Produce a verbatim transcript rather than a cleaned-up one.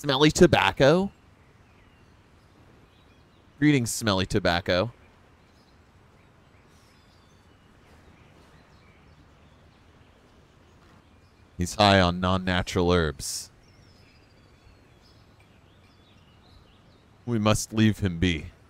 Smelly tobacco? Greetings, smelly tobacco. He's high on non-natural herbs. We must leave him be.